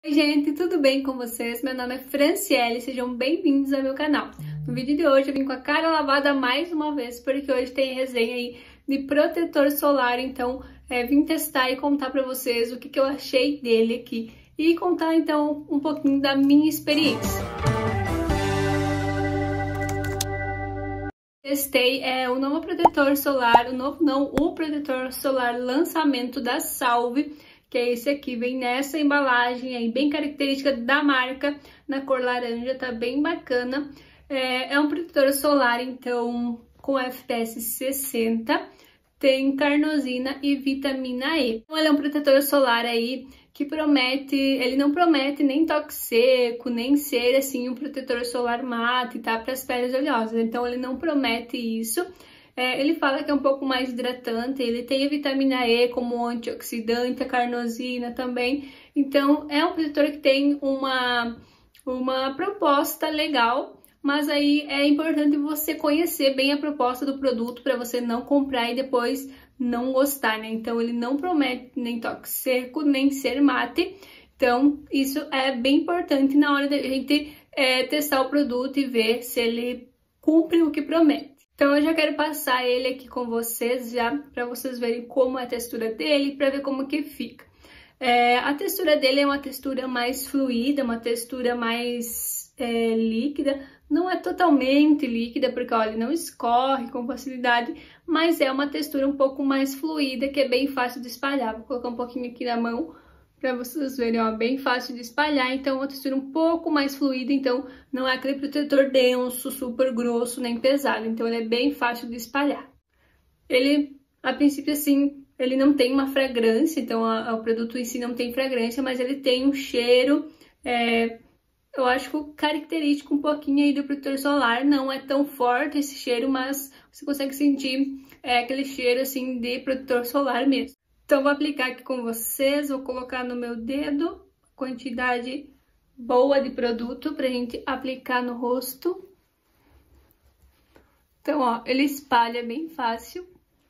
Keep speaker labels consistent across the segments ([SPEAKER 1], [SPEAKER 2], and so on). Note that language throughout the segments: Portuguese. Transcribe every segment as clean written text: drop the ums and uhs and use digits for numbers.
[SPEAKER 1] Oi gente, tudo bem com vocês? Meu nome é Franciele, sejam bem-vindos ao meu canal. No vídeo de hoje eu vim com a cara lavada mais uma vez, porque hoje tem resenha aí de protetor solar, então vim testar e contar pra vocês o que eu achei dele aqui e contar então um pouquinho da minha experiência. Testei o novo protetor solar, o protetor solar lançamento da Salve, que é esse aqui, vem nessa embalagem aí, bem característica da marca, na cor laranja, tá bem bacana. É um protetor solar, então, com FPS 60, tem carnosina e vitamina E. Então, ele é um protetor solar aí que promete, ele não promete nem toque seco, nem ser, assim, um protetor solar mate, tá? Para as peles oleosas, então ele não promete isso. Ele fala que é um pouco mais hidratante, ele tem a vitamina E como antioxidante, a carnosina também. Então, é um protetor que tem uma proposta legal, mas aí é importante você conhecer bem a proposta do produto para você não comprar e depois não gostar, né? Então, ele não promete nem toque seco, nem ser mate. Então, isso é bem importante na hora da gente testar o produto e ver se ele cumpre o que promete. Então eu já quero passar ele aqui com vocês já, para vocês verem como é a textura dele, para ver como que fica. A textura dele é uma textura mais fluida, uma textura mais líquida. Não é totalmente líquida, porque olha, ele não escorre com facilidade, mas é uma textura um pouco mais fluida, que é bem fácil de espalhar. Vou colocar um pouquinho aqui na mão, para vocês verem, ó, bem fácil de espalhar, então uma textura um pouco mais fluida, então não é aquele protetor denso, super grosso, nem pesado, então ele é bem fácil de espalhar. Ele, a princípio assim, ele não tem uma fragrância, então o produto em si não tem fragrância, mas ele tem um cheiro, eu acho característico um pouquinho aí do protetor solar, não é tão forte esse cheiro, mas você consegue sentir aquele cheiro assim de protetor solar mesmo. Então, vou aplicar aqui com vocês, vou colocar no meu dedo quantidade boa de produto pra gente aplicar no rosto. Então, ó, ele espalha bem fácil.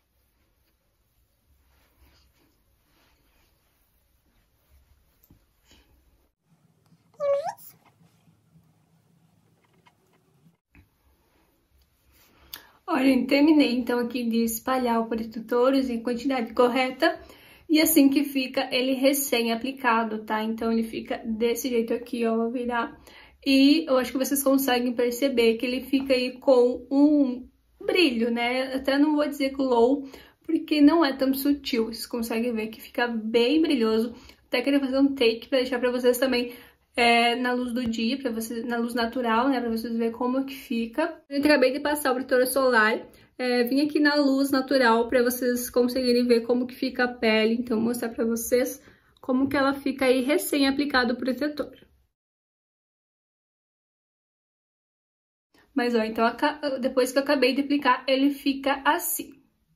[SPEAKER 1] Olha, terminei então aqui de espalhar o protetor em quantidade correta. E assim que fica ele recém-aplicado, tá? Então ele fica desse jeito aqui, ó, vou virar. E eu acho que vocês conseguem perceber que ele fica aí com um brilho, né? Até não vou dizer glow, porque não é tão sutil. Vocês conseguem ver que fica bem brilhoso. Até queria fazer um take pra deixar pra vocês também na luz do dia, pra vocês, na luz natural, né? Pra vocês verem como que fica. Eu acabei de passar o protetor solar. Vim aqui na luz natural para vocês conseguirem ver como que fica a pele, então mostrar para vocês como que ela fica aí recém-aplicado o protetor. Mas ó, então depois que eu acabei de aplicar, ele fica assim.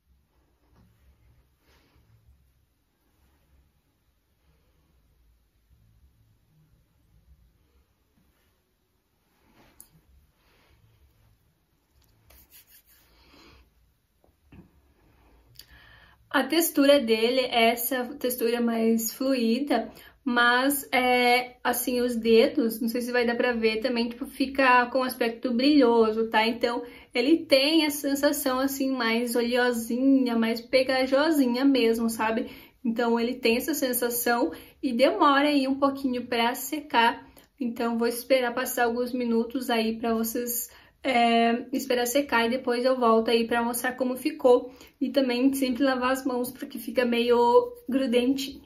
[SPEAKER 1] A textura dele é essa textura mais fluida, mas assim, os dedos, não sei se vai dar pra ver também, tipo, fica com aspecto brilhoso, tá? Então, ele tem essa sensação, assim, mais oleosinha, mais pegajosinha mesmo, sabe? Então, ele tem essa sensação e demora aí um pouquinho pra secar. Então, vou esperar passar alguns minutos aí pra vocês esperar secar e depois eu volto aí pra mostrar como ficou. E também sempre lavar as mãos porque fica meio grudentinho.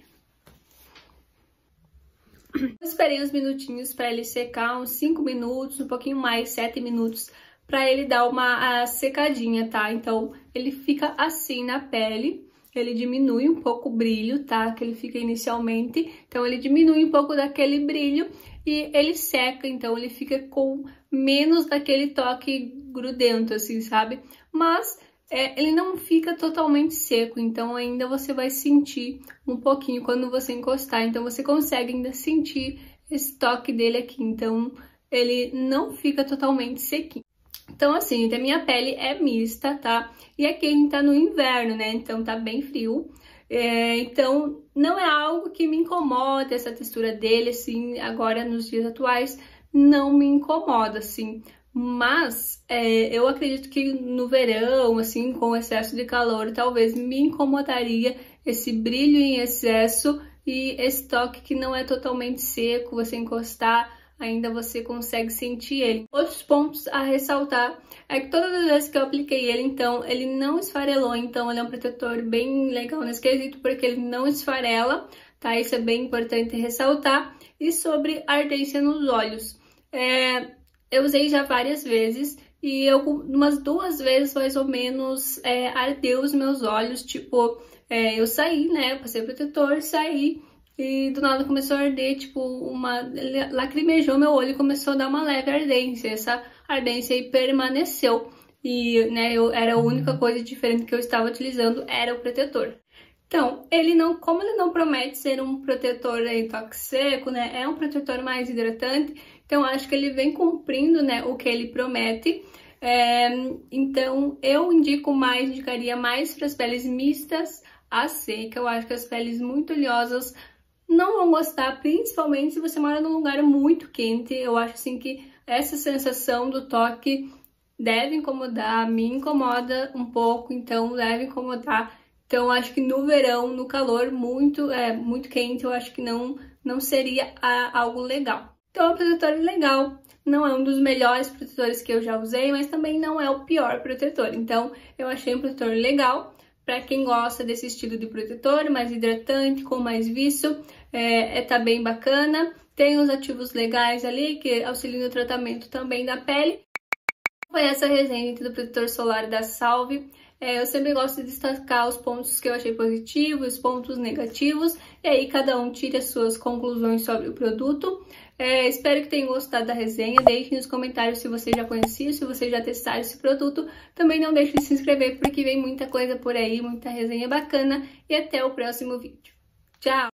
[SPEAKER 1] Eu esperei uns minutinhos pra ele secar, uns 5 minutos, um pouquinho mais, 7 minutos, pra ele dar uma secadinha, tá? Então ele fica assim na pele. Ele diminui um pouco o brilho, tá? Que ele fica inicialmente. Então, ele diminui um pouco daquele brilho e ele seca. Então, ele fica com menos daquele toque grudento, assim, sabe? Mas ele não fica totalmente seco. Então, ainda você vai sentir um pouquinho quando você encostar. Então, você consegue ainda sentir esse toque dele aqui. Então, ele não fica totalmente sequinho. Então, assim, gente, a minha pele é mista, tá? E aqui a gente tá no inverno, né? Então tá bem frio. Então não é algo que me incomoda, essa textura dele, assim, agora nos dias atuais, não me incomoda, assim. Mas eu acredito que no verão, assim, com excesso de calor, talvez me incomodaria esse brilho em excesso e esse toque que não é totalmente seco, você encostar, ainda você consegue sentir ele. Outros pontos a ressaltar é que todas as vezes que eu apliquei ele, então, ele não esfarelou, então ele é um protetor bem legal nesse quesito, porque ele não esfarela, tá? Isso é bem importante ressaltar. E sobre ardência nos olhos, eu usei já várias vezes e umas 2 vezes mais ou menos ardeu os meus olhos, tipo, eu saí, né, passei protetor, saí e do nada começou a arder, tipo, lacrimejou meu olho e começou a dar uma leve ardência. Essa ardência aí permaneceu e, né, era a única coisa diferente que eu estava utilizando, era o protetor. Então, como ele não promete ser um protetor em toque seco, né, é um protetor mais hidratante, então acho que ele vem cumprindo, né, o que ele promete. Então, eu indicaria mais para as peles mistas a seca. Eu acho que as peles muito oleosas não vão gostar, principalmente se você mora num lugar muito quente. Eu acho assim que essa sensação do toque deve incomodar, me incomoda um pouco, então deve incomodar. Então, acho que no verão, no calor muito quente, eu acho que não seria algo legal. Então, é um protetor legal, não é um dos melhores protetores que eu já usei, mas também não é o pior protetor. Então, eu achei um protetor legal para quem gosta desse estilo de protetor, mais hidratante, com mais viço, tá bem bacana. Tem os ativos legais ali que auxiliam no tratamento também da pele. Foi essa resenha do protetor solar da Salve. Eu sempre gosto de destacar os pontos que eu achei positivos, os pontos negativos, e aí cada um tira as suas conclusões sobre o produto. Espero que tenham gostado da resenha, deixem nos comentários se você já conhecia, se você já testaram esse produto. Também não deixe de se inscrever porque vem muita coisa por aí, muita resenha bacana, e até o próximo vídeo. Tchau!